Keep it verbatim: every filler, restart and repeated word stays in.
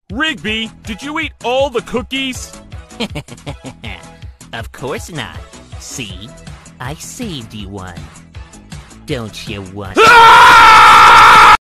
Rigby, did you eat all the cookies? Of course not. See? I saved you one. Don't you want... Ah!